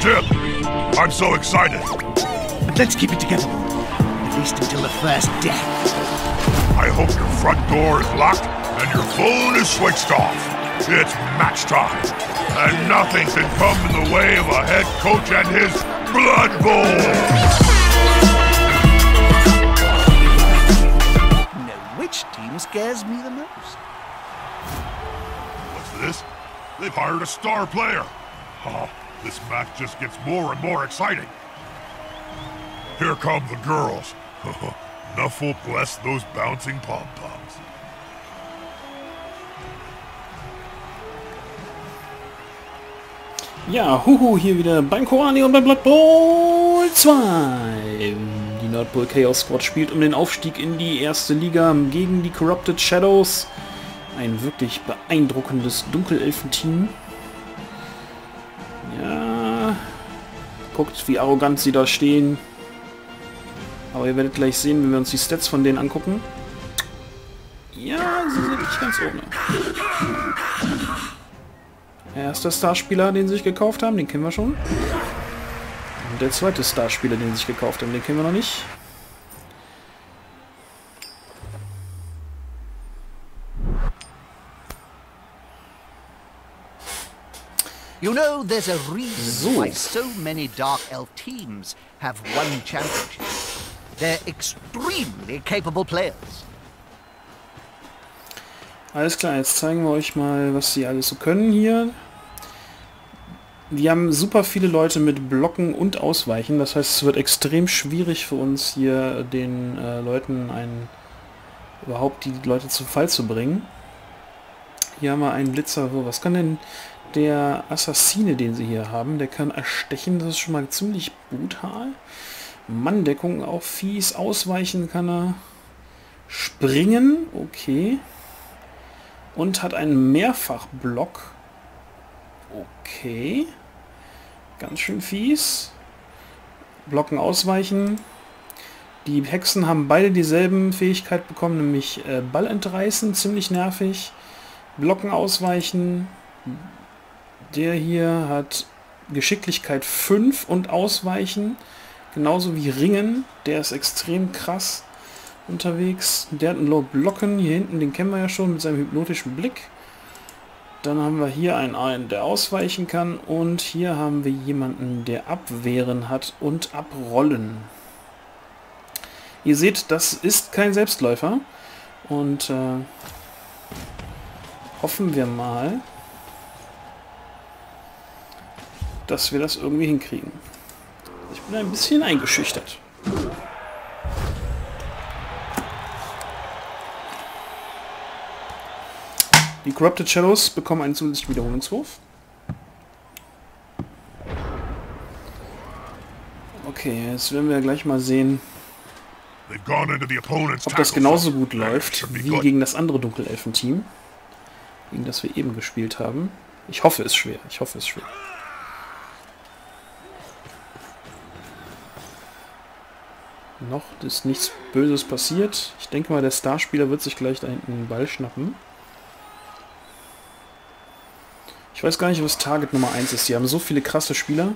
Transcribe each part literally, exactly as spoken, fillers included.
tip. I'm so excited. But let's keep it together. At least until the first death. I hope your front door is locked and your phone is switched off. It's match time. And nothing can come in the way of a head coach and his Blood Bowl. Now, which team scares me the most? What's this? They've hired a star player. Oh, this match just gets more and more exciting. Here come the girls. Nuffle bless those bouncing pom-poms. Ja, huhu, hier wieder beim Koali und beim Blood Bowl zwei. Die Nordpol Chaos Squad spielt um den Aufstieg in die erste Liga gegen die Corrupted Shadows. Ein wirklich beeindruckendes Dunkelelfen-Team. Ja, guckt, wie arrogant sie da stehen. Aber ihr werdet gleich sehen, wenn wir uns die Stats von denen angucken. Ja, sie sind nicht ganz ohne. Erster Starspieler, den sie sich gekauft haben, den kennen wir schon. Und der zweite Starspieler, den sie sich gekauft haben, den kennen wir noch nicht. You know, there's a reason So. why so many Dark Elf teams have won championships. They're extremely capable players. Alles klar, jetzt zeigen wir euch mal, was sie alles so können hier. Die haben super viele Leute mit Blocken und Ausweichen. Das heißt, es wird extrem schwierig für uns hier den äh, Leuten einen, überhaupt die Leute zu Fall zu bringen. Hier haben wir einen Blitzer. So, was kann denn der Assassine, den sie hier haben? Der kann erstechen, das ist schon mal ziemlich brutal. Manndeckung auch fies. Ausweichen kann er. Springen, okay. Und hat einen Mehrfachblock. Okay. Ganz schön fies. Blocken, ausweichen. Die Hexen haben beide dieselben Fähigkeit bekommen, nämlich äh, Ball entreißen, ziemlich nervig. Blocken, ausweichen. Der hier hat Geschicklichkeit fünf und ausweichen. Genauso wie Ringen. Der ist extrem krass unterwegs. Der hat einen Low Blocken. Hier hinten, den kennen wir ja schon mit seinem hypnotischen Blick. Dann haben wir hier einen, einen, der ausweichen kann. Und hier haben wir jemanden, der abwehren hat und abrollen. Ihr seht, das ist kein Selbstläufer. Und äh, hoffen wir mal, dass wir das irgendwie hinkriegen. Ich bin ein bisschen eingeschüchtert. Die Corrupted Shadows bekommen einen zusätzlichen Wiederholungswurf. Okay, jetzt werden wir gleich mal sehen, ob das genauso gut läuft wie gegen das andere Dunkelelfen-Team, gegen das wir eben gespielt haben. Ich hoffe, es ist schwer. Ich hoffe, es ist schwer. Noch ist nichts Böses passiert. Ich denke mal, der Starspieler wird sich gleich da hinten den Ball schnappen. Ich weiß gar nicht, was Target Nummer eins ist. Die haben so viele krasse Spieler.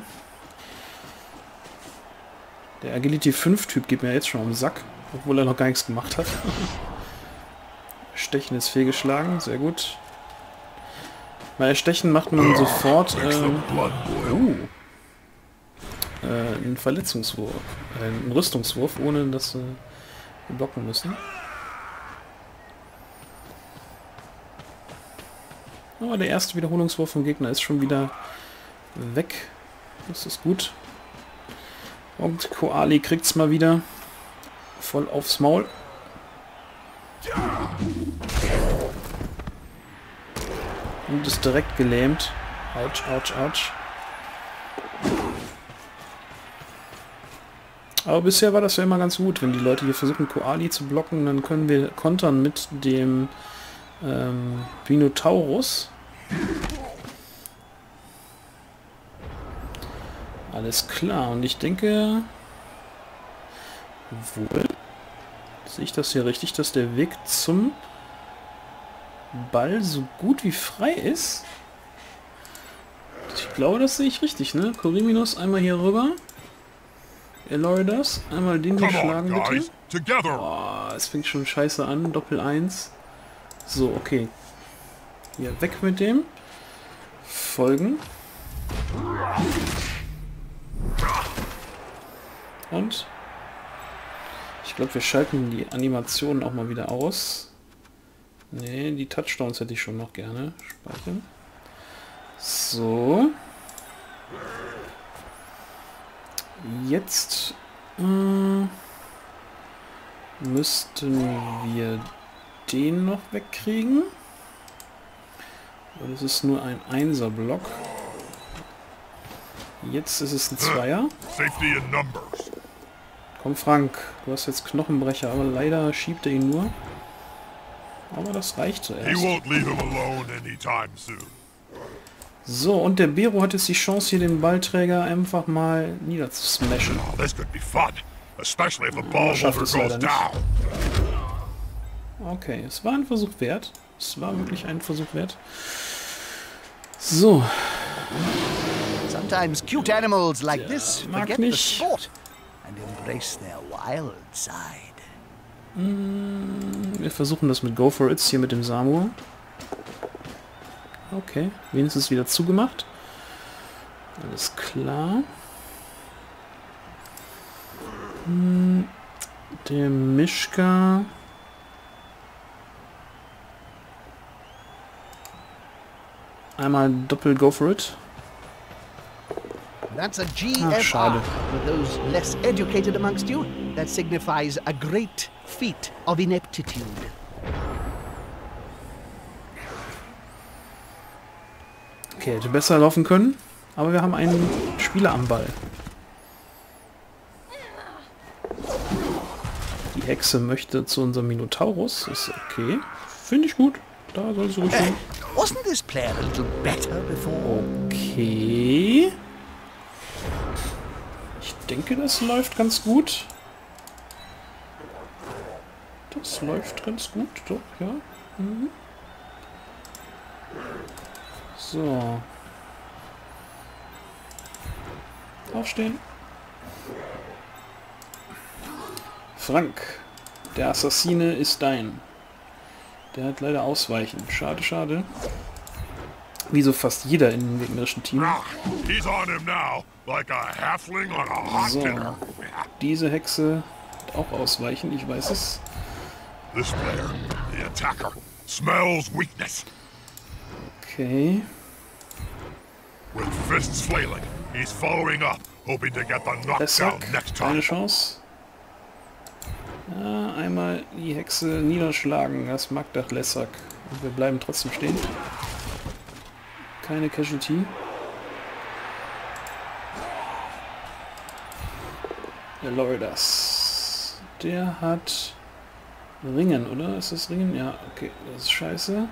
Der Agility fünf Typ geht mir jetzt schon am Sack, obwohl er noch gar nichts gemacht hat. Stechen ist fehlgeschlagen, sehr gut. Bei Stechen macht man sofort äh, uh, äh, einen Verletzungswurf, äh, einen Rüstungswurf, ohne dass äh, wir blocken müssen. Oh, der erste Wiederholungswurf vom Gegner ist schon wieder weg. Das ist gut. Und Koali kriegt's mal wieder voll aufs Maul. Und ist direkt gelähmt. Autsch, autsch, autsch. Aber bisher war das ja immer ganz gut. Wenn die Leute hier versuchen, Koali zu blocken, dann können wir kontern mit dem ähm, Minotaurus. Alles klar. Und ich denke, wohl, sehe ich das hier richtig, dass der Weg zum Ball so gut wie frei ist? Ich glaube, das sehe ich richtig, ne? Coriminos einmal hier rüber. Eloridas, einmal den hier schlagen, bitte. Together. Oh, es fängt schon scheiße an. Doppel eins. So, okay. Hier, weg mit dem. Folgen. Und ich glaube, wir schalten die Animationen auch mal wieder aus. Ne, die Touchdowns hätte ich schon noch gerne. Speichern. So. Jetzt äh, müssten wir den noch wegkriegen. Das ist nur ein Einser-Block. Jetzt ist es ein Zweier. Safety in numbers. Komm Frank, du hast jetzt Knochenbrecher, aber leider schiebt er ihn nur. Aber das reicht He zuerst. won't leave him alone anytime soon. So, und der Bero hat jetzt die Chance, hier den Ballträger einfach mal niederzusmashen. Oh, this could be fun, especially if the Er ball schafft holder es leider goes nicht. down. Okay, es war ein Versuch wert. Es war wirklich ein Versuch wert. So, Sometimes cute animals like this mag forget the nicht. sport and embrace their wild side. wir versuchen das mit Go For It hier mit dem Samuel. Okay, wenigstens wieder zugemacht. Alles klar. Hm, der Mischka. Einmal Doppel Go For It. That's a G Ah, F R. schade. For those less educated amongst you, that signifies a great feat of ineptitude. Okay, hätte besser laufen können, aber wir haben einen Spieler am Ball. Die Hexe möchte zu unserem Minotaurus. Ist okay. Finde ich gut. Da soll sie ruhig Uh, hin. wasn't this player a little better before? Okay. Ich denke, das läuft ganz gut. Das läuft ganz gut, doch, ja. Mhm. So. Aufstehen. Frank, der Assassine ist dein. Der hat leider Ausweichen. Schade, schade. Wie so fast jeder in dem gegnerischen Team. Ah, he's on him now, like a halfling on a hot So. dinner. Diese Hexe hat auch Ausweichen, ich weiß es. This player, the attacker, smells weakness. Okay. With fists flailing, he's following up, hoping to get the knockdown Lessac, next keine time. Chance. Ja, einmal die Hexe niederschlagen, das mag doch Lessac. Und wir bleiben trotzdem stehen. Keine Casualty. Der Loridas. Der hat Ringen, oder? Ist das Ringen? Ja, okay, das ist scheiße.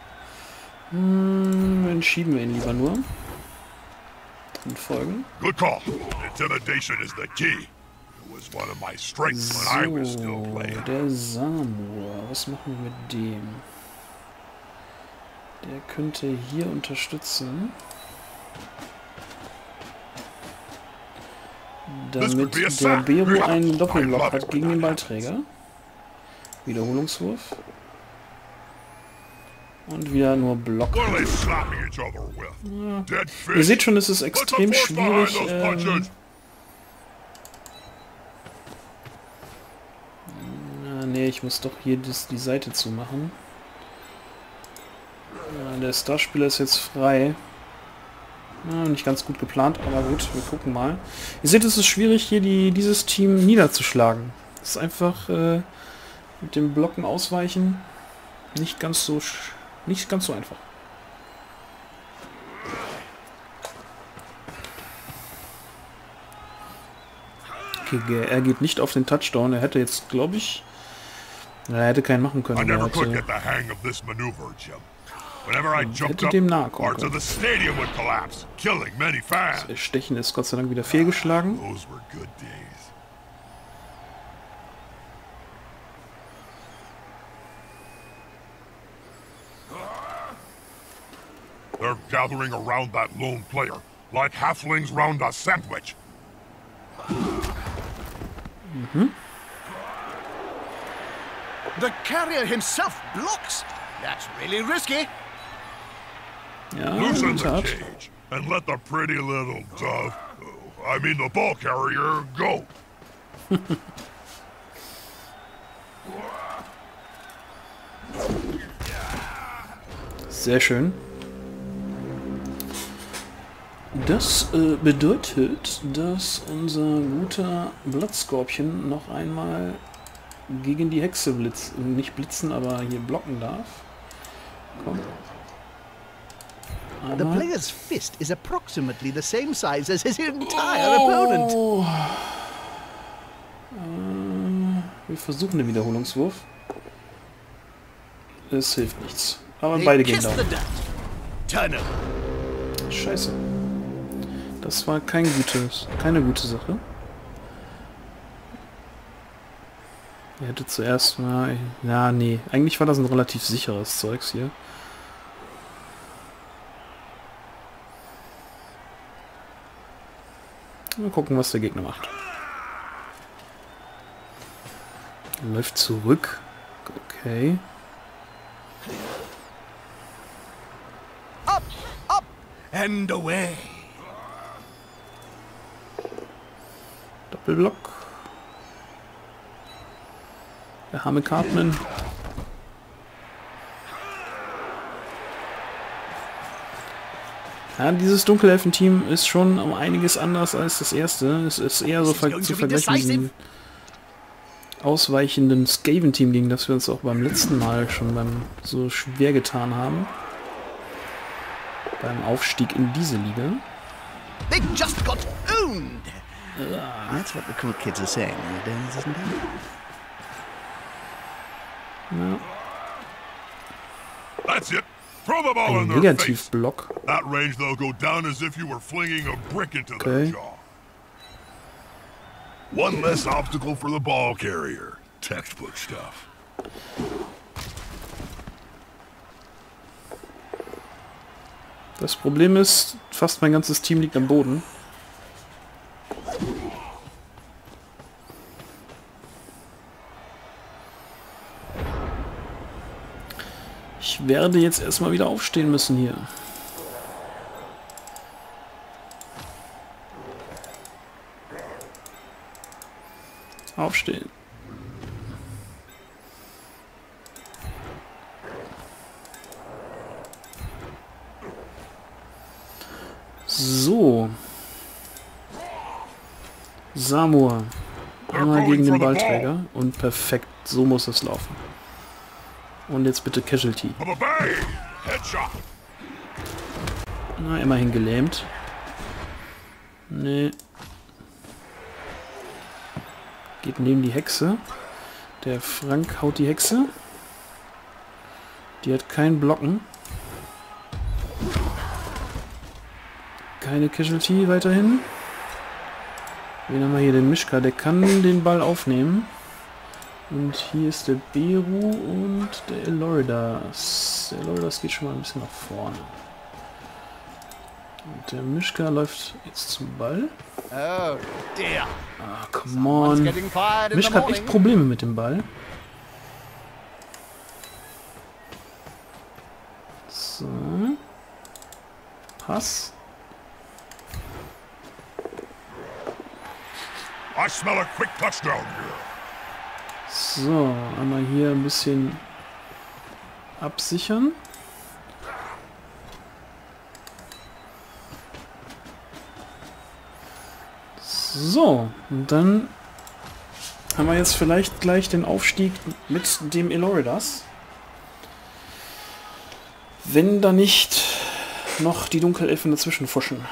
Hm, dann schieben wir ihn lieber nur. Und folgen. Good call. Intimidation is the key. It was one of my strengths when I was still So, playing. der Samur. Was machen wir mit dem? Der könnte hier unterstützen. Damit der Bero einen Doppelblock hat gegen den Ballträger. Wiederholungswurf. Und wieder nur Block. What are they slapping each other with? Dead fish. Ihr seht schon, es ist Put the extrem force behind schwierig. those Ähm, punches. na, nee, ich muss doch hier das, die Seite zumachen. Ja, der Starspieler ist jetzt frei. Ja, nicht ganz gut geplant, aber gut, wir gucken mal. Ihr seht, es ist schwierig, hier die, dieses Team niederzuschlagen. Es ist einfach äh, mit dem Blocken ausweichen nicht ganz so sch nicht ganz so einfach. Okay, er geht nicht auf den Touchdown. Er hätte jetzt, glaube ich, er hätte keinen machen können. I Er never could hätte, get the hang of this maneuver, Jim. Whenever I jumped hätte up, dem nahe kommen parts of können. the stadium would collapse, killing many fans. Das Stechen ist Gott sei Dank wieder fehlgeschlagen. Those were good days. They're gathering around that lone player, like halflings round a sandwich. Mm-hmm. The carrier himself blocks. That's really risky. Ja, Loosen the Tat. cage and let the pretty little dove, I mean the ball carrier, go. Sehr schön. Das äh, bedeutet, dass unser guter Blattskorpion noch einmal gegen die Hexe blitz, nicht blitzen, aber hier blocken darf. Komm. The Aber player's fist is approximately the same size as his entire opponent. oh. äh, wir versuchen den Wiederholungswurf. Es hilft nichts. Aber They beide gehen kiss down. the dirt. Turn over. Scheiße. Das war kein gutes, keine gute Sache. Er hätte zuerst mal... Ja, nee. Eigentlich war das ein relativ sicheres Zeugs hier. Mal gucken, was der Gegner macht. Läuft zurück. Okay. Up, up, and away. Doppelblock. Der arme Cartman. Ja, dieses Dunkelelfen-Team ist schon um einiges anders als das erste. Es ist eher so ver zu vergleichen mit diesem ausweichenden Skaven-Team, gegen das wir uns auch beim letzten Mal schon beim so schwer getan haben. Beim Aufstieg in diese Liga. They just got owned. That's what the cool kids are saying nowadays, isn't it? Ja. That's it. Throw the ball Ein in their face. Negativblock. That range, they'll go down as if you were flinging a brick into Okay. their jaw. One less obstacle for the ball carrier. Textbook stuff. Das Problem ist, fast mein ganzes Team liegt am Boden. Ich werde jetzt erstmal wieder aufstehen müssen hier. Aufstehen. So. Samur. Einmal gegen den Ballträger. Und perfekt. So muss es laufen. Und jetzt bitte Casualty. Bang! Headshot. Na, immerhin gelähmt. Nee. Geht neben die Hexe. Der Frank haut die Hexe. Die hat keinen Blocken. Keine Casualty weiterhin. Wen haben wir hier? Den Mischka. Der kann den Ball aufnehmen. Und hier ist der Beru und der Eloridas. Der Eloridas geht schon mal ein bisschen nach vorne. Und der Mischka läuft jetzt zum Ball. Oh dear. Ah, come on. Getting fired in the Mischka hat echt morning. Probleme mit dem Ball. So. Pass. I smell a quick touchdown here. So, einmal hier ein bisschen absichern. So, und dann haben wir jetzt vielleicht gleich den Aufstieg mit dem Eloridas. Wenn da nicht noch die Dunkelelfen dazwischen fuschen.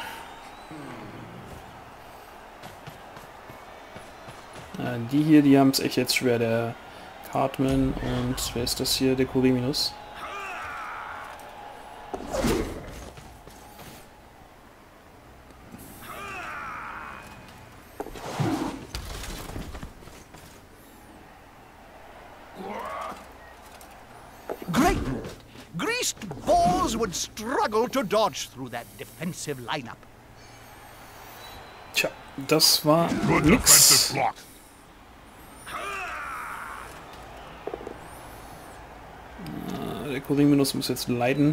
Ja, die hier, die haben es echt jetzt schwer. Der Cartman und wer ist das hier? Der Koriminus. Great move. Greased balls would struggle to dodge through that defensive lineup. Tja, das war Good nix. defensive block. Der Corvinus muss jetzt leiden.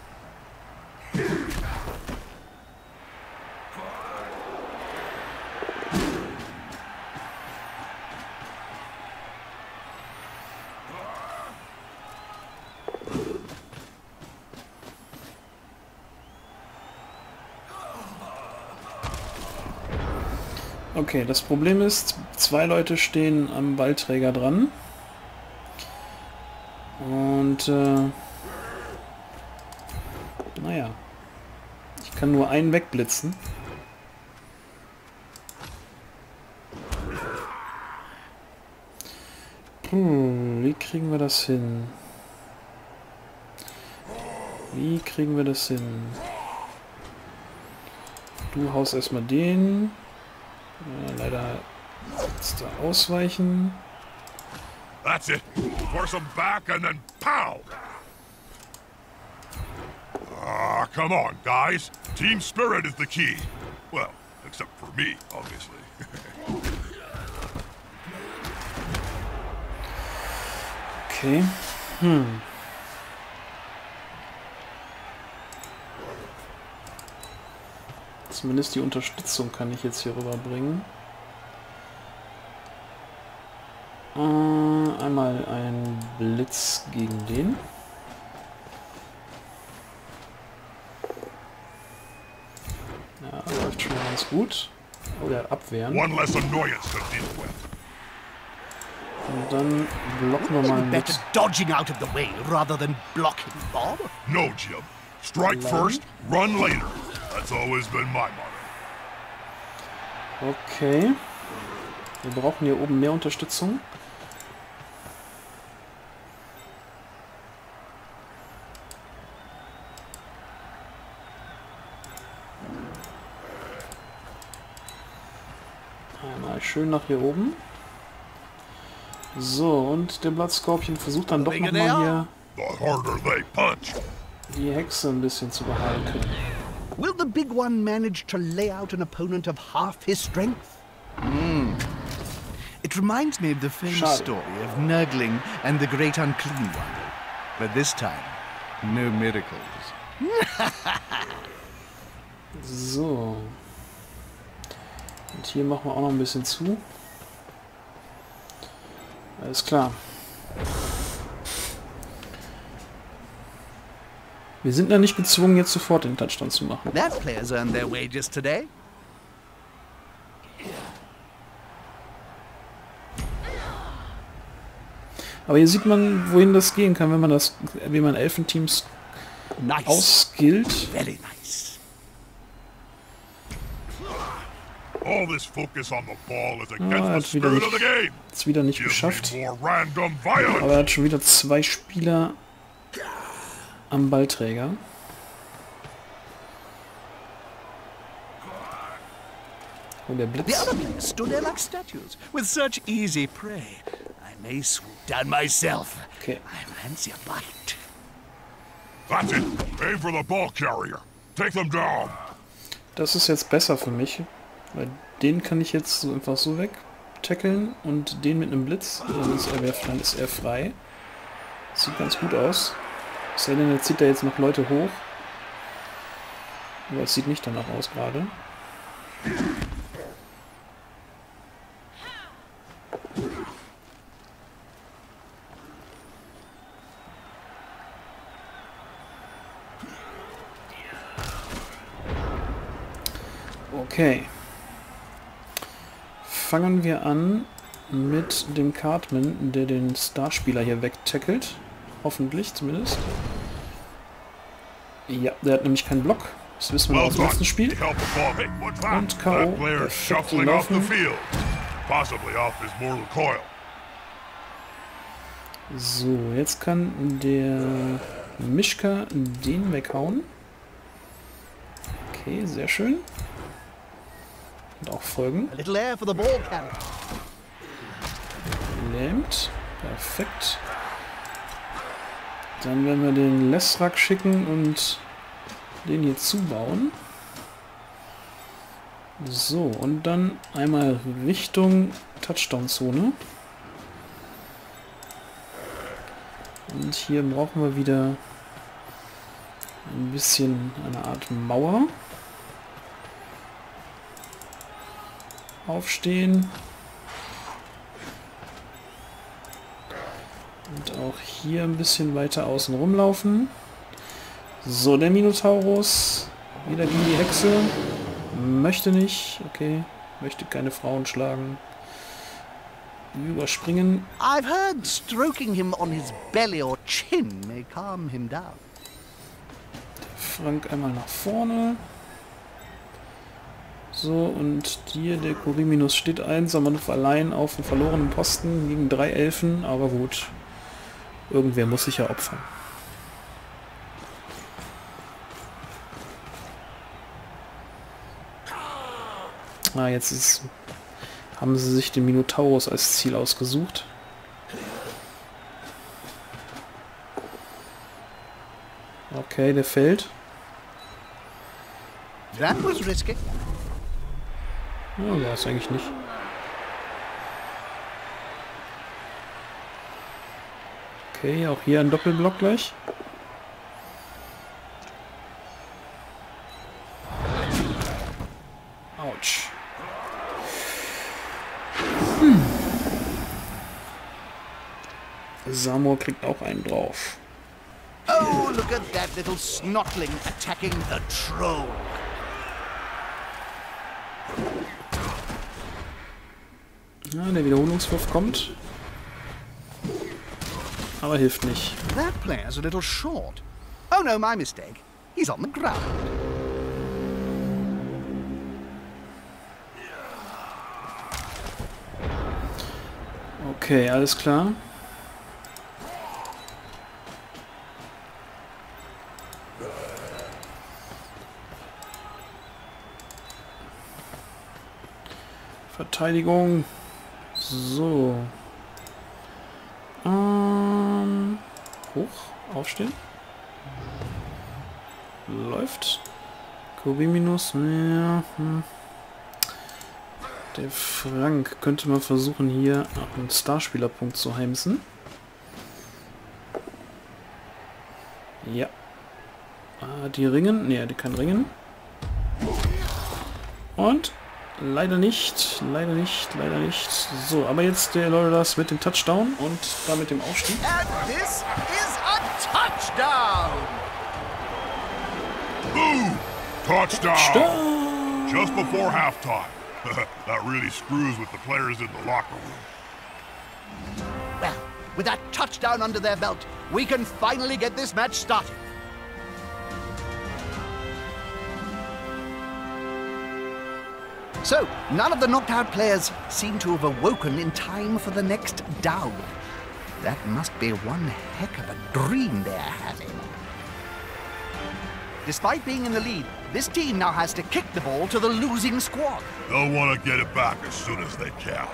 Okay, das Problem ist, zwei Leute stehen am Ballträger dran. Und, äh, naja, ich kann nur einen wegblitzen. Hm, wie kriegen wir das hin? Wie kriegen wir das hin? Du haust erstmal den. Ja, leider jetzt da ausweichen. That's it. Force them back and then pow! Ah, come on, guys. Team spirit is the key. Well, except for me, obviously. Okay. Hm. Zumindest die Unterstützung kann ich jetzt hier rüberbringen. Äh, einmal ein Blitz gegen den. Ja, läuft schon mal ganz gut. Oder abwehren. One less annoyance to deal with. Und dann blocken wir mal Better mit. dodging out of the way rather than blocking, Bob. No, Jim. Strike first, run later. That's always been my motto. Okay. Wir brauchen hier oben mehr Unterstützung. Einmal schön nach hier oben. So, und der Blattskorpion versucht dann doch nochmal hier The harder they punch. die Hexe ein bisschen zu behalten. Will the big one manage to lay out an opponent of half his strength? Hmm. It reminds me of the famous Schade. story of Nurgling and the Great Unclean One. But this time, no miracles. So. Und hier machen wir auch noch ein bisschen zu. Alles klar. Wir sind da nicht gezwungen, jetzt sofort den Touchdown zu machen. That players earned their wages today. Aber hier sieht man, wohin das gehen kann, wenn man das, wie man Elfenteams Nice. ausskillt. Very nice. All this focus on the ball is Ah, against hat the wieder spirit of nicht, the game. hat's wieder nicht Give geschafft. me more random violence. Aber er hat schon wieder zwei Spieler am Ballträger. Und der The Blitz. other players stood there like statues, with such easy prey. I may swoop down myself. Okay. I fancy a bite. That's it. Aim for the ball carrier. Take them down. Das ist jetzt besser für mich, weil den kann ich jetzt so einfach so weg tackeln und den mit einem Blitz, dann ist er, dann ist er frei. Sieht ganz gut aus. Es sei denn, er zieht da jetzt noch Leute hoch. Aber es sieht nicht danach aus gerade. Okay. Fangen wir an mit dem Cartman, der den Starspieler hier wegtackelt. Hoffentlich zumindest. Ja, der hat nämlich keinen Block. Das wissen wir Well aus dem letzten done. Spiel. Help the ball make one back. Und K O. That player Perfekt shuffling off the gelaufen. field. Possibly off his mortal coil. So, jetzt kann der Mischka den weghauen. Okay, sehr schön. Und auch folgen. A little air for the ball carrier. Lähmt. Perfekt. Dann werden wir den Lesrak schicken und den hier zubauen. So, und dann einmal Richtung Touchdown-Zone. Und hier brauchen wir wieder ein bisschen eine Art Mauer. Aufstehen. Und auch hier ein bisschen weiter außen rumlaufen. So, der Minotaurus. Wieder gegen die Hexe. Möchte nicht. Okay. Möchte keine Frauen schlagen. Überspringen. I've heard stroking him on his belly or chin may calm him down. Frank einmal nach vorne. So, und hier der Koriminus steht einsam und allein auf dem verlorenen Posten gegen drei Elfen, aber gut. Irgendwer muss sich ja opfern. Ah, jetzt ist, haben sie sich den Minotaurus als Ziel ausgesucht. Okay, der fällt. That was risky. Ja, war es eigentlich nicht. Okay, auch hier ein Doppelblock gleich. Autsch. Hm. Samur kriegt auch einen drauf. Oh, look at that little snotling attacking the troll. Ja, der Wiederholungswurf kommt. Aber hilft nicht. That player's a little short. Oh no, my mistake. He's on the ground. Okay, alles klar. Verteidigung. So. Ähm, hoch. Aufstehen. Läuft. Koriminus. Ja, hm. Der Frank könnte mal versuchen, hier einen Starspielerpunkt zu heimsen. Ja. Ah, die ringen. Ne, die kann ringen. Und leider nicht, leider nicht, leider nicht. So, aber jetzt der Loredas mit dem Touchdown und damit dem Aufstieg. And this is a touchdown! Boom! Touchdown! Touchdown! Just before halftime. That really screws with the players in the locker room. Well, with that touchdown under their belt, we can finally get this match started. So, none of the knocked out players seem to have awoken in time for the next down. That must be one heck of a dream they're having. Despite being in the lead, this team now has to kick the ball to the losing squad. They'll want to get it back as soon as they can.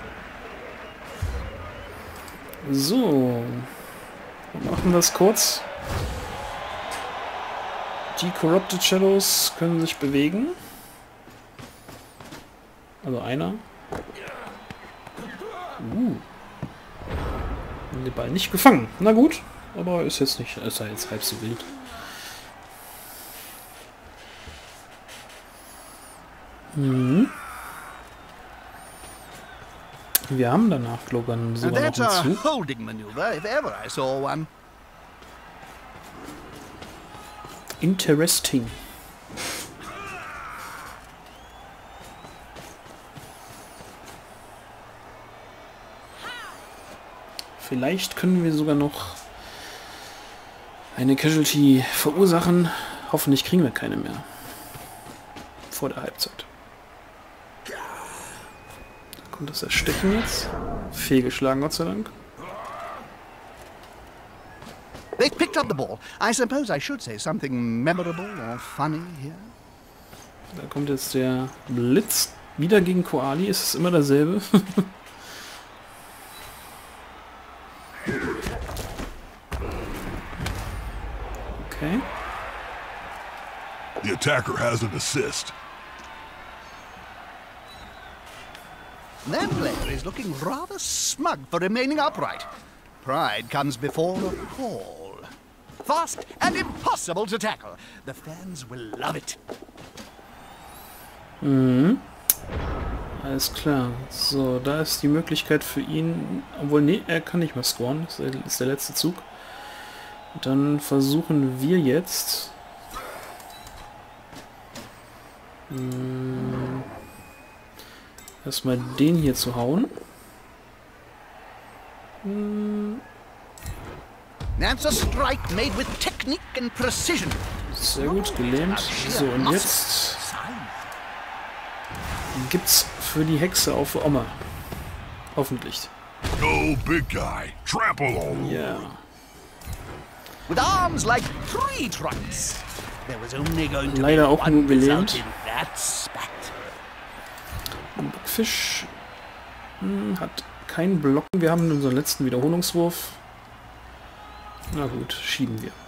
So, wir machen das kurz. Die Corrupted Shadows können sich bewegen. Also einer. Uh. Den Ball nicht gefangen. Na gut, aber ist jetzt nicht, ist ja jetzt halb so wild. Mhm. Wir haben danach, glaube ich, sogar noch That's a einen Zug. holding maneuver, if ever I saw one. Interesting. Vielleicht können wir sogar noch eine Casualty verursachen. Hoffentlich kriegen wir keine mehr. Vor der Halbzeit. Da kommt das Erstechen jetzt. Fehlgeschlagen, Gott sei Dank. They picked up the ball. I suppose I should say something memorable or funny here. Da kommt jetzt der Blitz. Wieder gegen Koali. Ist es immer dasselbe? Okay. The attacker has an assist. Their player is looking rather smug for remaining upright. Pride comes before a fall. Fast and impossible to tackle. The fans will love it. Mhm. Alles klar. So, da ist die Möglichkeit für ihn... Obwohl, nee, er kann nicht mehr scoren. Das ist der letzte Zug. Dann versuchen wir jetzt... Hm, erstmal den hier zu hauen. Hm. That's a strike made with technique and precision. Sehr gut, gelähmt. So, und jetzt gibt's für die Hexe auf Oma. Hoffentlich. Go, big guy. Trample all. Ja. With arms like tree trunks. There was only going to Leider be auch nur one result gelähmt. in that spat. Fisch hm, hat keinen Blocken. Wir haben unseren letzten Wiederholungswurf. Na gut, schieben wir.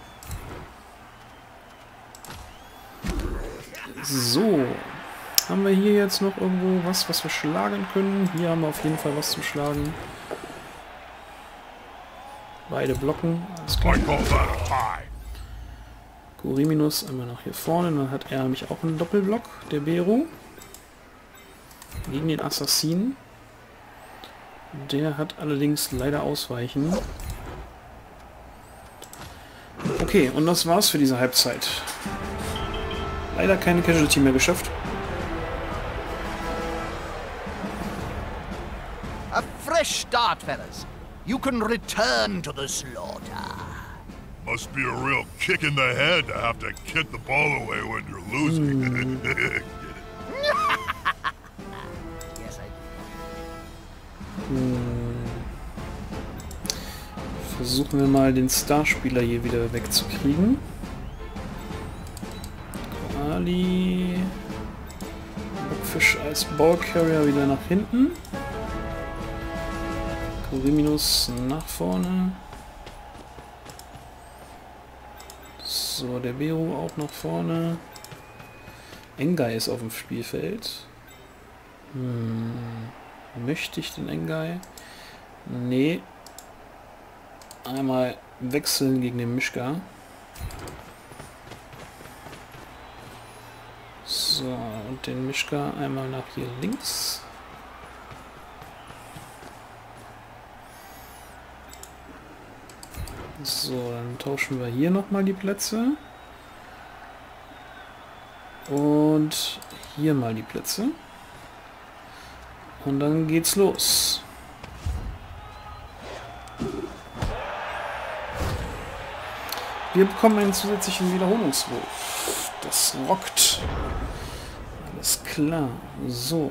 So. Haben wir hier jetzt noch irgendwo was, was wir schlagen können? Hier haben wir auf jeden Fall was zu schlagen. Beide blocken. Alles klar. I call that a tie. Koriminus einmal nach hier vorne. Dann hat er nämlich auch einen Doppelblock, der Bero. Gegen den Assassinen. Der hat allerdings leider Ausweichen. Okay, und das war's für diese Halbzeit. Leider keine Casualty mehr geschafft. A fresh start, fellas. You can return to the slaughter. Must be a real kick in the head to have to kick the ball away when you're losing. Yes, I Hm. Versuchen wir mal den Starspieler hier wieder wegzukriegen. Ali. Bockfisch als Ballcarrier wieder nach hinten. Koriminus nach vorne. So, der Bero auch nach vorne. Engai ist auf dem Spielfeld. Hm. Möchte ich den Engai? Nee. Einmal wechseln gegen den Mischka. So, und den Mischka einmal nach hier links. So, dann tauschen wir hier nochmal die Plätze. Und hier mal die Plätze. Und dann geht's los. Wir bekommen einen zusätzlichen Wiederholungswurf. Das rockt. Alles klar. So.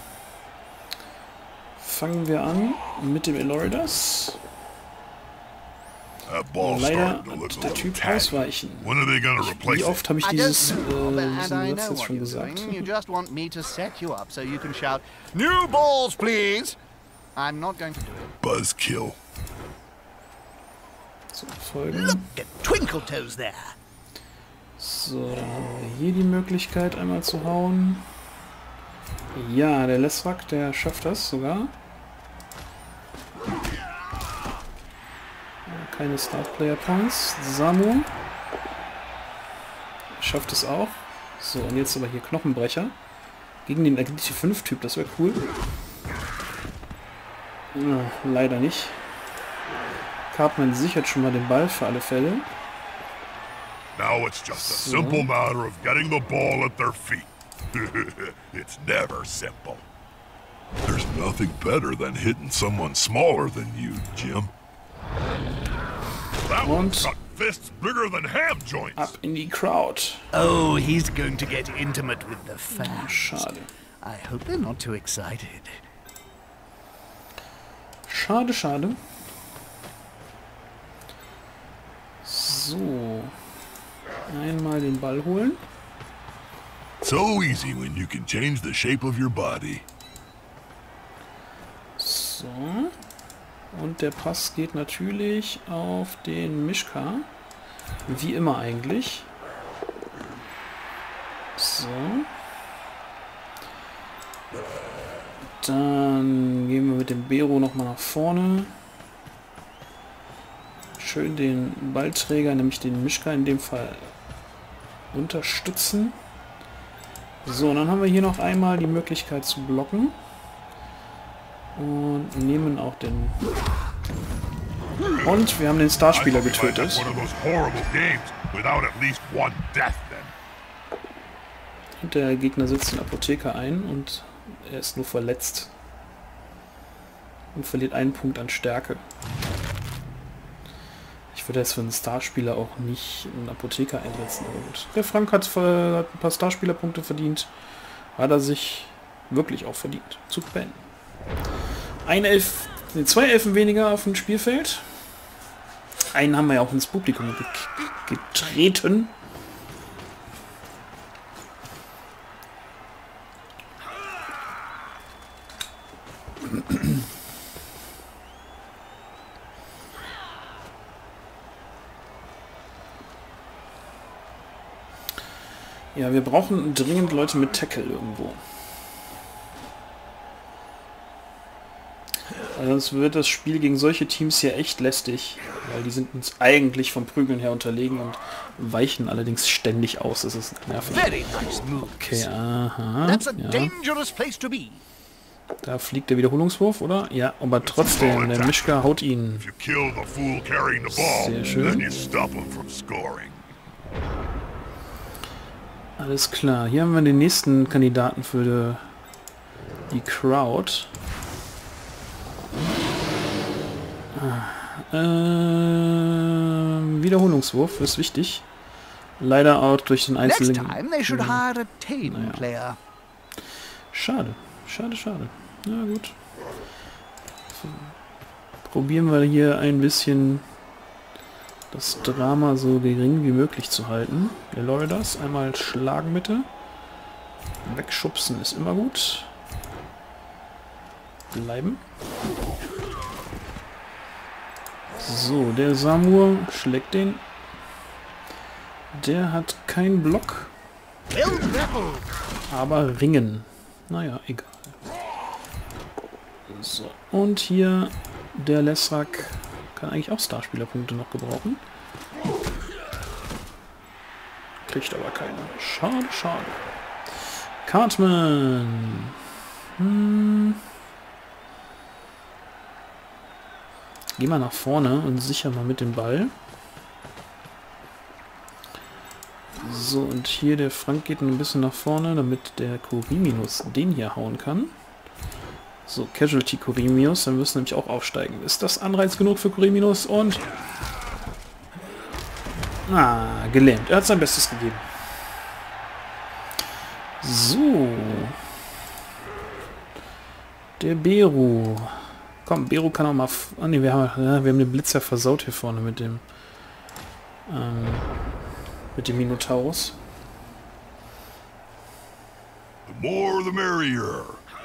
Fangen wir an mit dem Eloridas. That ball's Leider starting to look hat a der little Typ tatty. ausweichen. When are they gonna replace Wie it? oft habe ich I dieses, don't know, äh, but- and diesen I Satz know jetzt what schon you're gesagt? doing. You just want me to set you up so you can shout, "New balls, please!" I'm not going to do it. Buzzkill. So, folgen. Look at Twinkle Toes there. So, dann haben wir hier die Möglichkeit einmal zu hauen. Ja, der Leswak, der schafft das sogar. Keine Start Player Points. Samu schafft es auch. So, und jetzt aber hier Knochenbrecher. Gegen den Agility fünf Typ, das wäre cool. Ja, leider nicht. Cartman sichert schon mal den Ball für alle Fälle. Now it's just a So. simple matter of getting the ball at their feet. It's never simple. There's nothing better than hitting someone smaller than you, Jim. That one's Und got fists bigger than ham joints. ab in die Crowd. Oh, he's going to get intimate with the fans. Schade. I hope they're not too excited. Schade, schade. So. Einmal den Ball holen. So easy when you can change the shape of your body. So. Und der Pass geht natürlich auf den Mischka. Wie immer eigentlich. So. Dann gehen wir mit dem Bero nochmal nach vorne. Schön den Ballträger, nämlich den Mischka in dem Fall, unterstützen. So, und dann haben wir hier noch einmal die Möglichkeit zu blocken. Und nehmen auch den... Und wir haben den Starspieler getötet. Und der Gegner setzt den Apotheker ein und er ist nur verletzt. Und verliert einen Punkt an Stärke. Ich würde jetzt für einen Starspieler auch nicht einen Apotheker einsetzen. Aber gut. Der Frank hat, äh, hat ein paar Starspielerpunkte verdient. Hat er sich wirklich auch verdient. Zug beenden. Ein Elf, nee, zwei Elfen weniger auf dem Spielfeld. Einen haben wir ja auch ins Publikum getreten. Ja, wir brauchen dringend Leute mit Tackle irgendwo. Sonst wird das Spiel gegen solche Teams hier echt lästig, weil die sind uns eigentlich vom Prügeln her unterlegen und weichen allerdings ständig aus. Das ist nervig. Okay, aha. Ja. Da fliegt der Wiederholungswurf, oder? Ja, aber trotzdem, der Mischka haut ihn. Sehr schön. Alles klar, hier haben wir den nächsten Kandidaten für die Crowd. Äh, Wiederholungswurf ist wichtig. Leider auch durch den einzelnen... Naja. Schade, schade, schade. Na gut. So. Probieren wir hier ein bisschen das Drama so gering wie möglich zu halten. Eloridas, einmal schlagen bitte. Wegschubsen ist immer gut. Bleiben. So, der Samur schlägt den. Der hat keinen Block. Aber Ringen. Naja, egal. So, und hier der Lesrak kann eigentlich auch Starspielerpunkte noch gebrauchen. Kriegt aber keine. Schade, schade. Cartman. Hm. Geh mal nach vorne und sicher mal mit dem Ball. So, und hier der Frank geht ein bisschen nach vorne, damit der Korimius den hier hauen kann. So, Casualty Korimius, dann müssen wir nämlich auch aufsteigen. Ist das Anreiz genug für Korimius? Und... Ah, gelähmt. Er hat sein Bestes gegeben. So. Der Beru. Komm, Beru kann auch mal... Ah ne, wir haben, ja, wir haben den Blitzer versaut hier vorne mit dem... Ähm, mit dem Minotaurus. The more the merrier.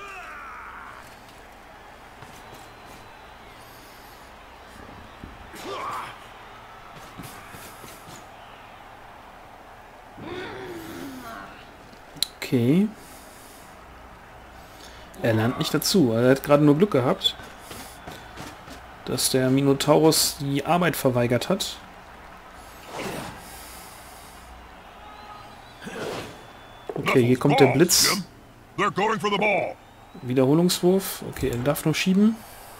Okay. Er lernt nicht dazu. Er hat gerade nur Glück gehabt, dass der Minotaurus die Arbeit verweigert hat. Okay, hier kommt der Blitz. Wiederholungswurf. Okay, er darf nur schieben.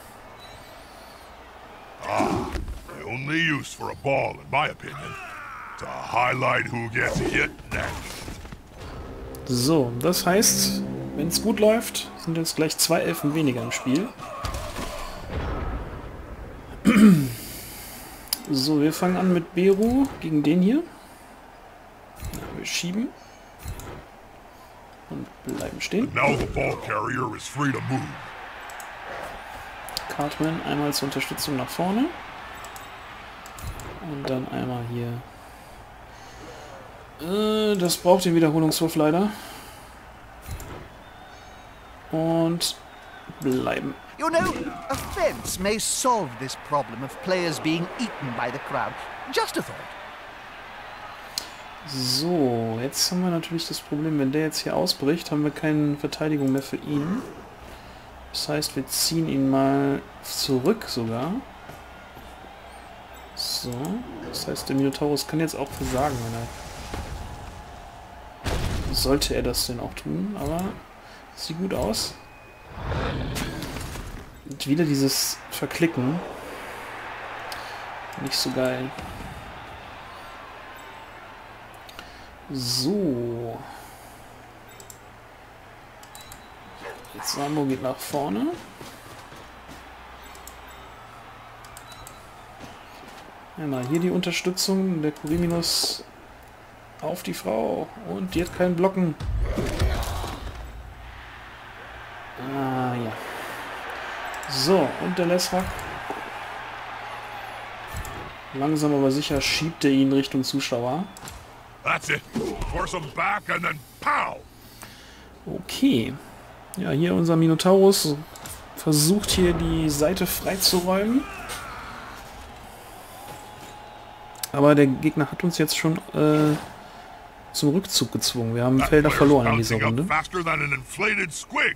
Ah, the only use for a ball, in my opinion, to highlight who gets hit next. So, das heißt, wenn es gut läuft, sind jetzt gleich zwei Elfen weniger im Spiel. So, wir fangen an mit Beru gegen den hier. Ja, wir schieben. Und bleiben stehen. Cartman einmal zur Unterstützung nach vorne. Und dann einmal hier. Äh, das braucht den Wiederholungswurf leider. Und bleiben. You know, a fence may solve this problem of players being eaten by the crowd. Just a thought. So, jetzt haben wir natürlich das Problem, wenn der jetzt hier ausbricht, haben wir keine Verteidigung mehr für ihn. Das heißt, wir ziehen ihn mal zurück sogar. So. Das heißt, der Minotaurus kann jetzt auch versagen, wenn er... Sollte er das denn auch tun, aber... Sieht gut aus. Und wieder dieses Verklicken. Nicht so geil. So. Jetzt Sambo geht nach vorne. Einmal hier die Unterstützung. Der Kuriminus auf die Frau. Und die hat keinen Blocken. Ah, ja. So, und der Lesrak. Langsam aber sicher schiebt er ihn Richtung Zuschauer. That's it. Force him back and then pow! Okay. Ja, hier unser Minotaurus versucht hier die Seite freizuräumen. Aber der Gegner hat uns jetzt schon äh, zum Rückzug gezwungen. Wir haben That Felder player's verloren in dieser bouncing up Runde. faster than an inflated squig.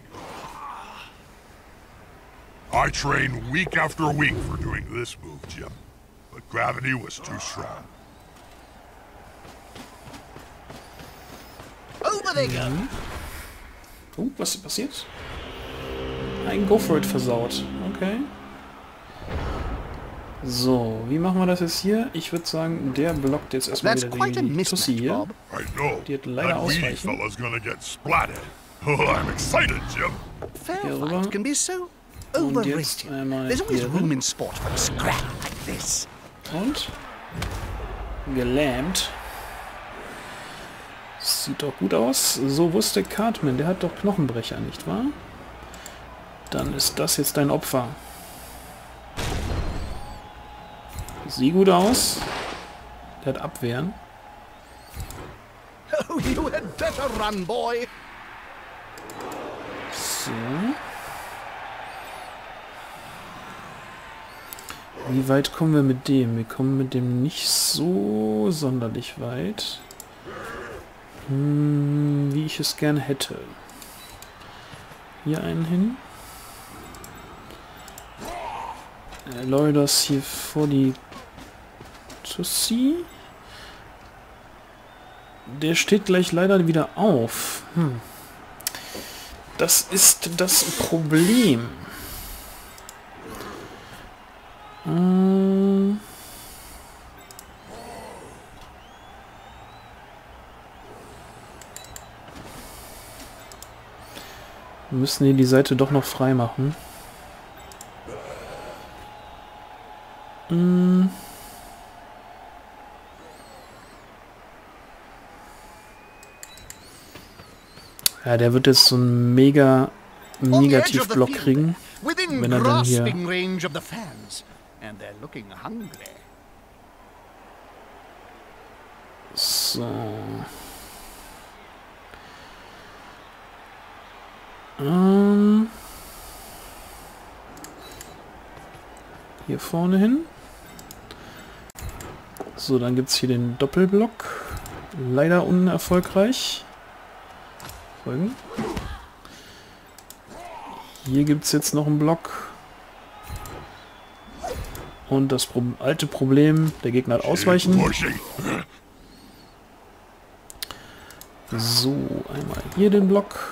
I train week after week for doing this move, Jim. But gravity was too strong. Over they go. Oh, was ist passiert? Ein Go for it versaut. Okay. So, wie machen wir das jetzt hier? Ich würde sagen, der blockt jetzt erstmal That's wieder quite a die mismatch, Tussi hier. Bob. I know. Die hat leider That weedy ausweichen. fella's gonna get splatted. Oh, I'm excited, Jim. Fair Hier rüber. fight can be so Und jetzt overrated. einmal There's always hier room hin. in sport for a scrap like this. Und gelähmt. Sieht doch gut aus. So, wo ist der Cartman? Der hat doch Knochenbrecher, nicht wahr? Dann ist das jetzt dein Opfer. Sieht gut aus. Der hat Abwehren. Oh, you had better run, boy. So. Wie weit kommen wir mit dem? Wir kommen mit dem nicht so sonderlich weit. Hm, wie ich es gerne hätte. Hier einen hin. Äh, Loidos hier vor die Tussi. Der steht gleich leider wieder auf. Hm. Das ist das Problem. Ähm Wir müssen hier die Seite doch noch frei machen. Hm. Ja, der wird jetzt so einen mega Negativblock kriegen, Within wenn er dann hier... grasping range of the fans. And they're looking hungry. So. Ähm. Hier vorne hin. So, dann gibt es hier den Doppelblock. Leider unerfolgreich. Folgen. Hier gibt es jetzt noch einen Block. Und das Pro- alte Problem, der Gegner hat Ausweichen. So, einmal hier den Block.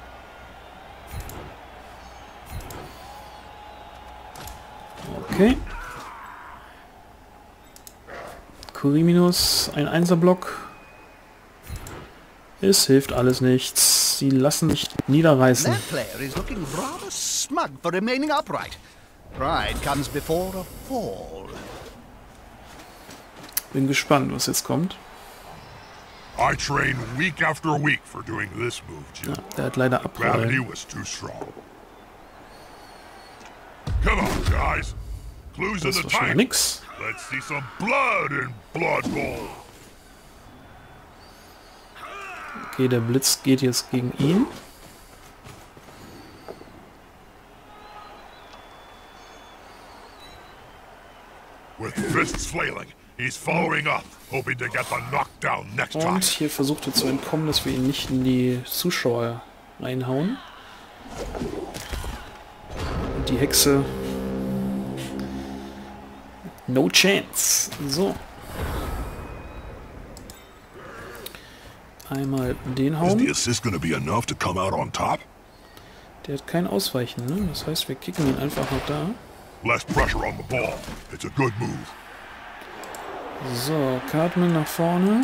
Okay. Kuriminus, ein Einser-Block. Es hilft alles nichts. Sie lassen mich niederreißen. That player is looking rather smug for remaining upright. Pride comes before a fall. Bin gespannt, was jetzt kommt. I train week after week for doing this move, Jim. Ja, der hat leider Gravity Abrollen. was too strong. Come on, guys. Clues in Das the war schon mal tank. nix. Let's see some blood in Blood Bowl. Okay, der Blitz geht jetzt gegen ihn. With fists flailing, he's following up, hoping to get the knockdown next time. Und hier versucht er zu entkommen, dass wir ihn nicht in die Zuschauer reinhauen. die Hexe. No chance. So. Einmal den Is hauen. the assist gonna be enough to come out on top? Der hat kein Ausweichen, ne? Das heißt, wir kicken ihn einfach noch da. Less pressure on the ball. It's a good move. So, Cartman nach vorne.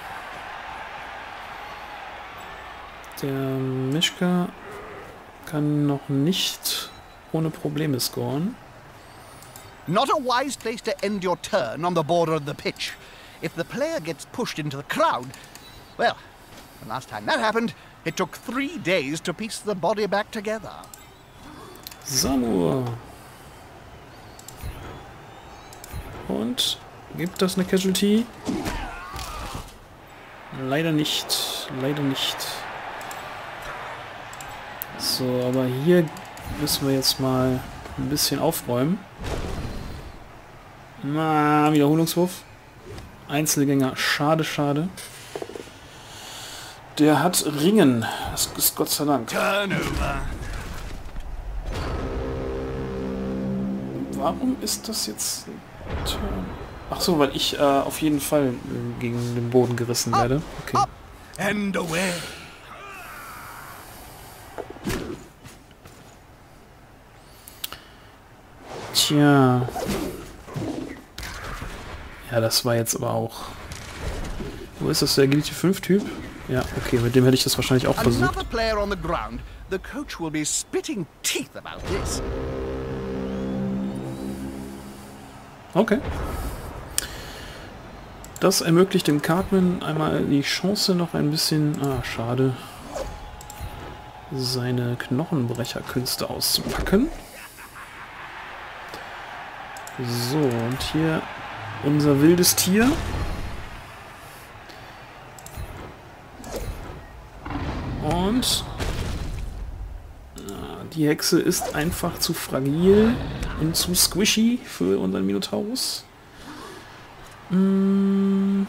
Der Mischka kann noch nicht ohne Probleme scoren. Not a wise place to end your turn on the border of the pitch. If the player gets pushed into the crowd, well, the last time that happened, it took three days to piece the body back together. Samur. Und gibt das eine Casualty? Leider nicht. Leider nicht. So, aber hier müssen wir jetzt mal ein bisschen aufräumen. Na, Wiederholungswurf. Einzelgänger. Schade, schade. Der hat Ringen. Das ist Gott sei Dank. Turnover. Warum ist das jetzt ein Turn? Ach so, weil ich äh, auf jeden Fall äh, gegen den Boden gerissen werde. Okay. Up and away. Tja. Ja, das war jetzt aber auch... Wo ist das, der Agility fünf Typ? Ja, okay, mit dem hätte ich das wahrscheinlich auch versucht. Another player on the ground. The coach will be spitting teeth about this. Okay. Das ermöglicht dem Cartman einmal die Chance, noch ein bisschen... Ah, schade. Seine Knochenbrecherkünste auszupacken. So, und hier unser wildes Tier. Und ah, die Hexe ist einfach zu fragil und zu squishy für unseren Minotaurus. Hm.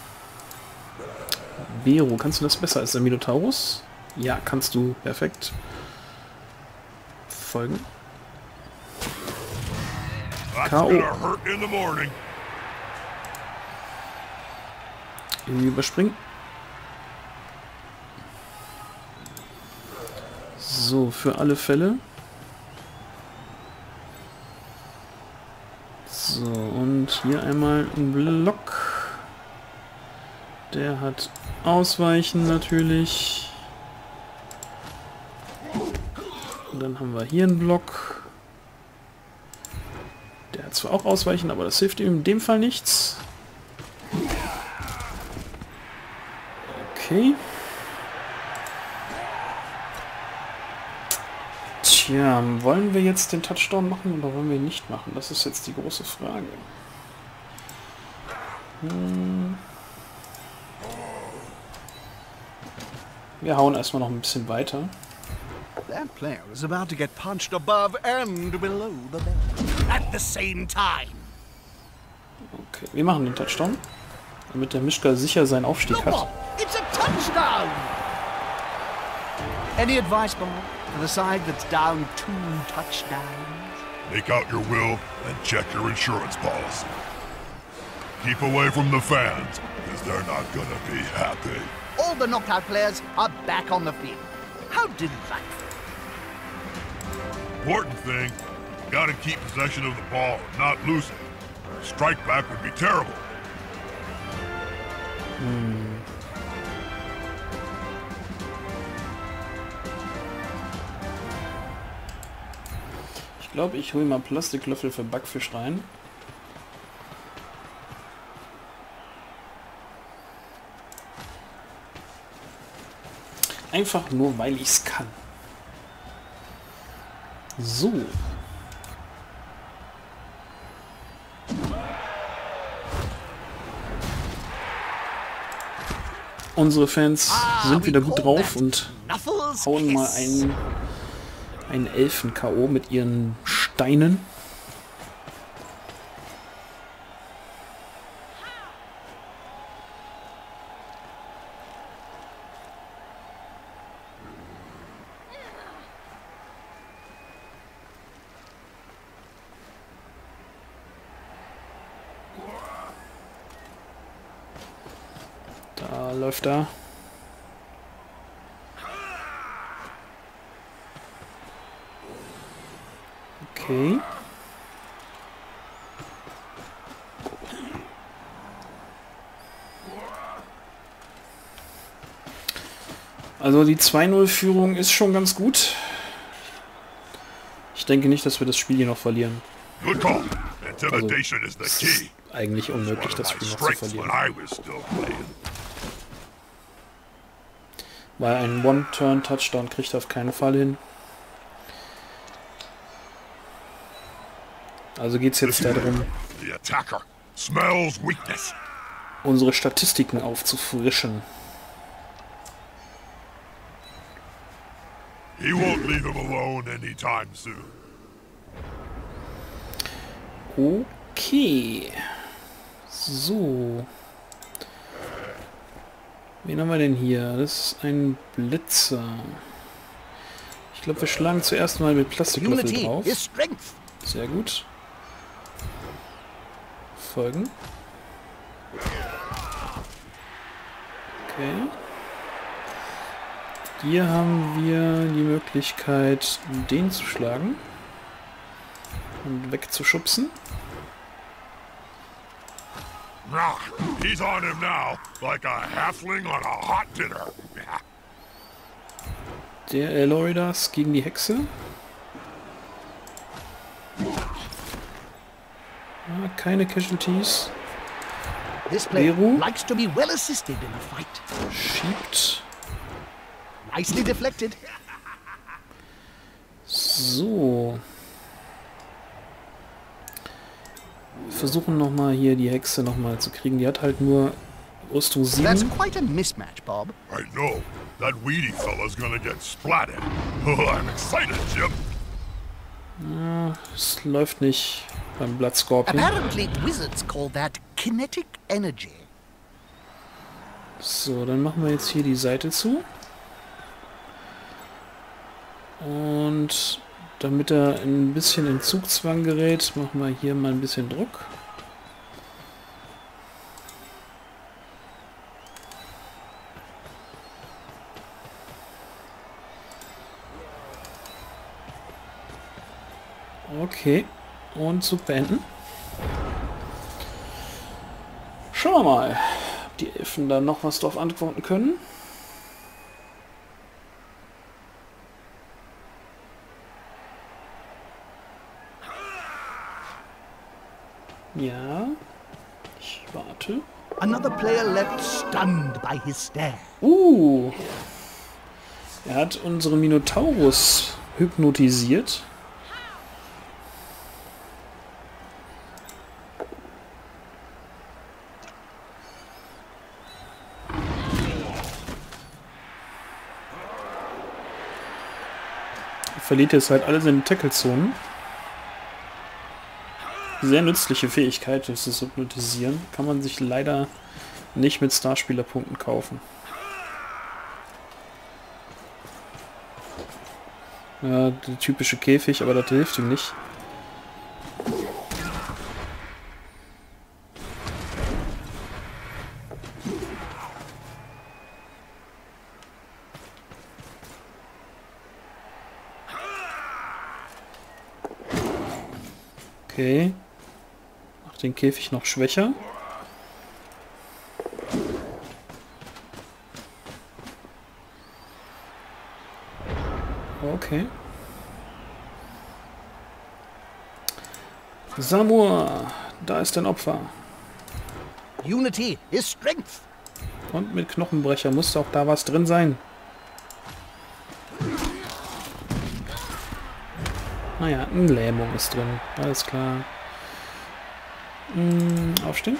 Vero, kannst du das besser als der Minotaurus? Ja, kannst du. Perfekt. Folgen. K O. Überspringen. So, für alle Fälle. So, und hier einmal ein Block. Der hat Ausweichen natürlich. Und dann haben wir hier einen Block. Der hat zwar auch Ausweichen, aber das hilft ihm in dem Fall nichts. Okay. Tja, wollen wir jetzt den Touchdown machen oder wollen wir ihn nicht machen? Das ist jetzt die große Frage. Hm. Wir hauen erstmal noch ein bisschen weiter. That player is about to get punched above and below the belt at the same time. Okay, wir machen den Touchdown, damit der Mischka sicher seinen Aufstieg Look, hat. Bob, it's a touchdown! Any advice, Bob, for the side that's down two touchdowns? Take out your will and check your insurance policy. Keep away from the fans, because they're not gonna be happy. All the knockout players are back on the field. How delightful. Important thing, gotta keep possession of the ball and not lose it. A strike back would be terrible. Hm. Ich glaube, ich hole mal Plastiklöffel für Backfisch rein. Einfach nur, weil ich es kann. So. Unsere Fans sind wieder gut drauf und hauen mal einen, einen Elfen-K O mit ihren Steinen. Ball läuft da. Okay. Also die zwei null Führung ist schon ganz gut. Ich denke nicht, dass wir das Spiel hier noch verlieren. Also, es ist eigentlich unmöglich, das Spiel noch zu verlieren. Weil ein One-Turn-Touchdown kriegt er auf keinen Fall hin. Also geht es jetzt darum, unsere Statistiken aufzufrischen. He won't leave him alone anytime soon. Okay. So. Wen haben wir denn hier? Das ist ein Blitzer. Ich glaube, wir schlagen zuerst mal mit Plastiklöffel drauf. Sehr gut. Folgen. Okay. Hier haben wir die Möglichkeit, den zu schlagen und wegzuschubsen. He's on him now, like a halfling on a hot dinner. Der Eloridas gegen die Hexe. Ah, keine Casualties. Beru schiebt. Nicely deflected. So. Wir versuchen nochmal hier die Hexe nochmal zu kriegen. Die hat halt nur Rüstung sieben. That's quite a mismatch, Bob. I know. That weedy fella's gonna get splatted. Oh, I'm excited, Jim. Ja, es läuft nicht beim Blood Scorpion. Apparently wizards call that kinetic energy. So, dann machen wir jetzt hier die Seite zu. Und damit er ein bisschen in Zugzwang gerät, machen wir hier mal ein bisschen Druck. Okay, und Zug beenden. Schauen wir mal, ob die Elfen da noch was drauf antworten können. Ja, ich warte. Another player left stunned by his stare. Uh, er hat unseren Minotaurus hypnotisiert. Er verliert jetzt halt alle seine Tackle-Zonen. Sehr nützliche Fähigkeit, das ist Hypnotisieren. Kann man sich leider nicht mit Starspielerpunkten kaufen. Ja, der typische Käfig, aber das hilft ihm nicht. Okay. Macht den Käfig noch schwächer. Okay. Samur, da ist dein Opfer. Unity is strength. Und mit Knochenbrecher muss auch da was drin sein. Naja, eine Lähmung ist drin. Alles klar. Hm, aufstehen.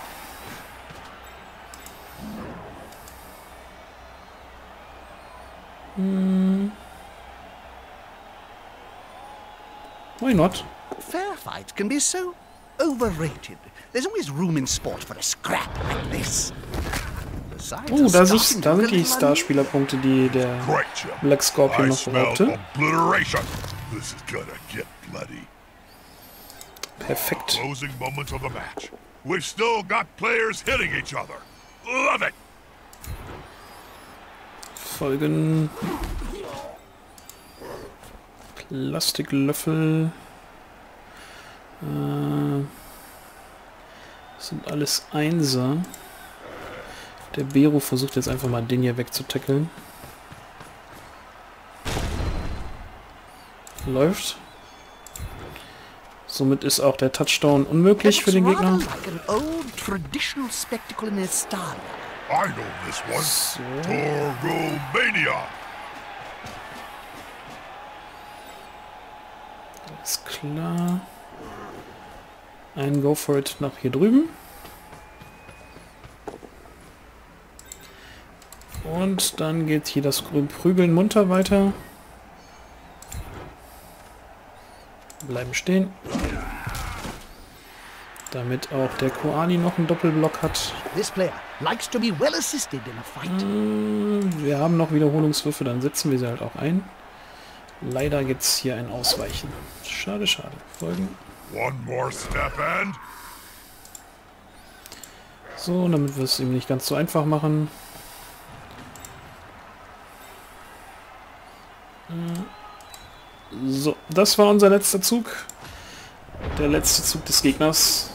Hm. Why not? Fair fights can be so overrated. There's always room in sport for a scrap like this. Besides, Oh, a da starting sind, da sind die to Starspielerpunkte, die der Great, Jim. Black Scorpion I noch smell brauchte. obliteration. This is gonna get bloody. Perfekt. Closing moments of the match. We've still got players hitting each other. Love it. Folgen. Plastiklöffel. Äh, das sind alles Einser. Der Bero versucht jetzt einfach mal den hier wegzutackeln. Läuft. Somit ist auch der Touchdown unmöglich für den Gegner. I know this one. So. Torgomania. Alles klar. Ein Go for it nach hier drüben. Und dann geht hier das Prügeln munter weiter. Bleiben stehen. Damit auch der Koani noch einen Doppelblock hat. This player likes to be well assisted in a fight. Wir haben noch Wiederholungswürfe, dann setzen wir sie halt auch ein. Leider gibt es hier ein Ausweichen. Schade, schade. Folgen. One more step and... So, damit wir es ihm nicht ganz so einfach machen. So, das war unser letzter Zug. Der letzte Zug des Gegners.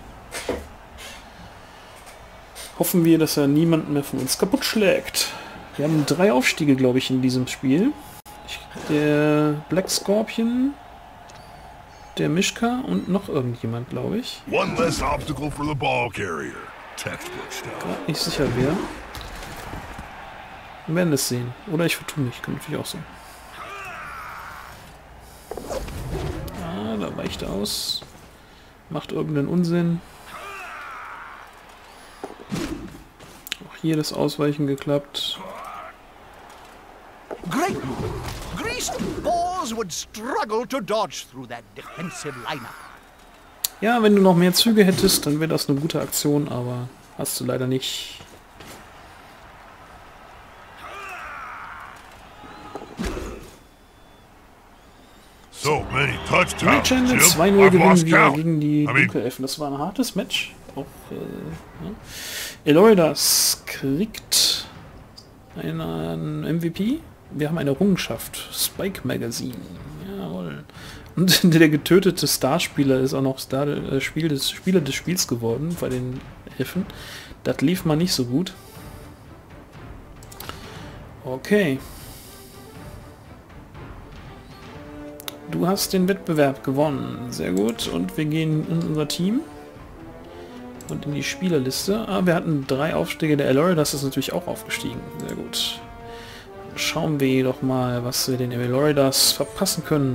Hoffen wir, dass er niemanden mehr von uns kaputt schlägt. Wir haben drei Aufstiege, glaube ich, in diesem Spiel. Ich, der Black Scorpion, der Mischka und noch irgendjemand, glaube ich. One less obstacle for the ball carrier. Textbook stuff. Gerade nicht sicher wer. Wir werden es sehen. Oder ich vertue mich, kann natürlich auch sein. Ah, da weicht er aus. Macht irgendeinen Unsinn. Auch hier das Ausweichen geklappt. Great move. Greased balls would struggle to dodge through that defensive lineup. Ja, wenn du noch mehr Züge hättest, dann wäre das eine gute Aktion, aber hast du leider nicht. So many touchdowns, Legend Jim. zwei null I've gewinnen lost wir count. gegen die I mean- Dunkelelfen. Das war ein hartes Match. Auch, äh, ja. Eloidas kriegt einen M V P. Wir haben eine Errungenschaft. Spike Magazine. Jawohl. Und der getötete Starspieler ist auch noch Star äh, Spiel des, Spieler des Spiels geworden bei den Elfen. Das lief mal nicht so gut. Okay. Du hast den Wettbewerb gewonnen. Sehr gut. Und wir gehen in unser Team. Und in die Spielerliste. Ah, wir hatten drei Aufstiege. Der Eloy, das ist natürlich auch aufgestiegen. Sehr gut. Schauen wir doch mal, was wir den Eloridas verpassen können.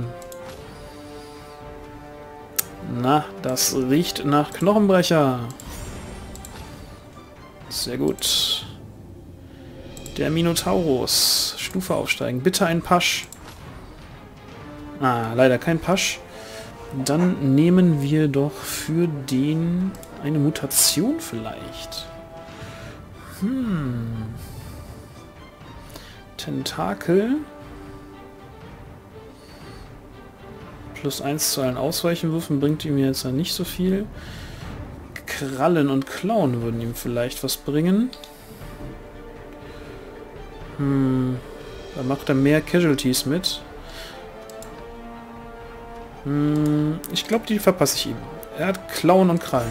Na, das riecht nach Knochenbrecher. Sehr gut. Der Minotaurus. Stufe aufsteigen. Bitte ein Pasch. Ah, leider kein Pasch. Dann nehmen wir doch für den eine Mutation vielleicht. Hm. Tentakel. Plus eins zu allen Ausweichenwürfen bringt ihm jetzt ja nicht so viel. Krallen und Klauen würden ihm vielleicht was bringen. Hm. Da macht er mehr Casualties mit. Hm. Ich glaube, die verpasse ich ihm. Er hat Klauen und Krallen.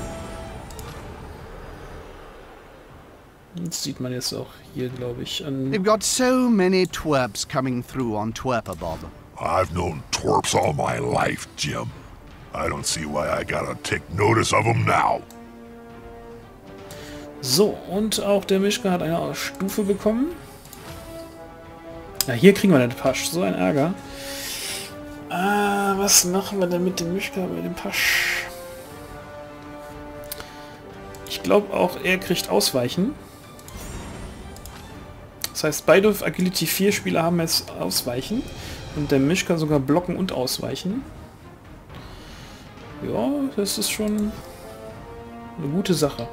Das sieht man jetzt auch hier, glaube ich, an... They've got so many twerps coming through on Twerpabob. I've known twerps all my life, Jim. I don't see why I gotta take notice of them now. So, und auch der Mischka hat eine Stufe bekommen. Ja, hier kriegen wir den Pasch. So ein Ärger. Ah, was machen wir denn mit dem Mischka bei dem Pasch? Ich glaube auch, er kriegt Ausweichen. Das heißt, beide Agility vier Spieler haben jetzt Ausweichen. Und der Mischka sogar blocken und ausweichen. Ja, das ist schon eine gute Sache.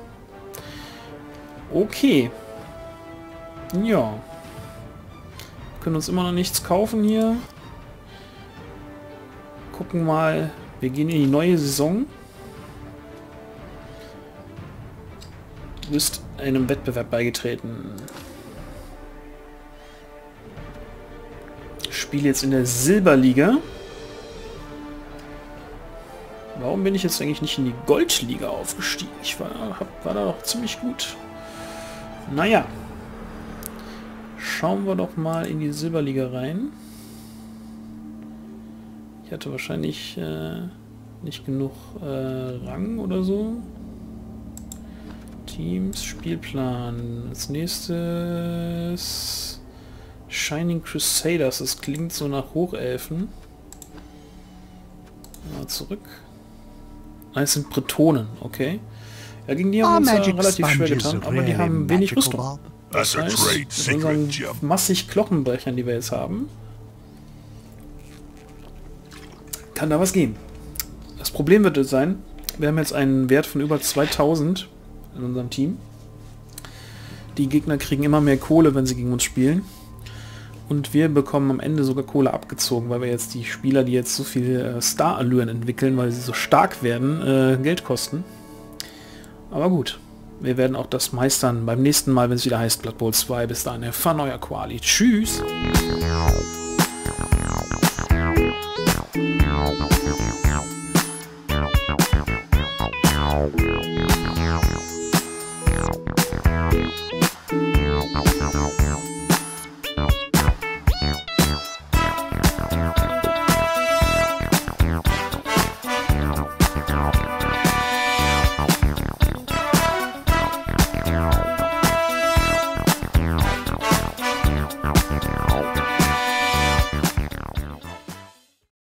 Okay. Ja. Wir können uns immer noch nichts kaufen hier. Gucken mal. Wir gehen in die neue Saison. Du bist einem Wettbewerb beigetreten. spiele jetzt in der Silberliga. Warum bin ich jetzt eigentlich nicht in die Goldliga aufgestiegen? Ich war, hab, war da doch ziemlich gut. Naja. Schauen wir doch mal in die Silberliga rein. Ich hatte wahrscheinlich äh, nicht genug äh, Rang oder so. Teams, Spielplan. Als nächstes Shining Crusaders. Das klingt so nach Hochelfen. Mal zurück. Ah, es sind Bretonen, okay. Ja, gegen die haben wir uns ja relativ schwer getan, aber die haben wenig Rüstung. Das heißt, mit unseren massig Knochenbrechern, die wir jetzt haben, kann da was gehen. Das Problem wird es sein, wir haben jetzt einen Wert von über zweitausend in unserem Team. Die Gegner kriegen immer mehr Kohle, wenn sie gegen uns spielen. Und wir bekommen am Ende sogar Kohle abgezogen, weil wir jetzt die Spieler, die jetzt so viel äh, Star-Allüren entwickeln, weil sie so stark werden, äh, Geld kosten. Aber gut, wir werden auch das meistern beim nächsten Mal, wenn es wieder heißt Blood Bowl zwei. Bis dahin, Fun, euer Quali. Tschüss!